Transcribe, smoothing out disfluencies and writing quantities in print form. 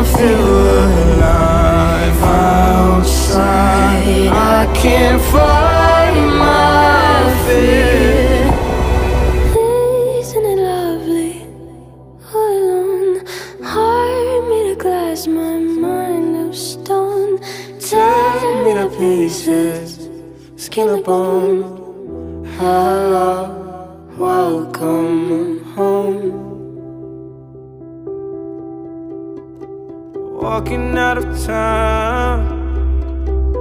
feel alive outside. I can't fight my fear. Isn't it lovely? All alone, heart made of glass, my mind of stone. Tear me to pieces, skin and bone. Hello, welcome home. Walking out of town,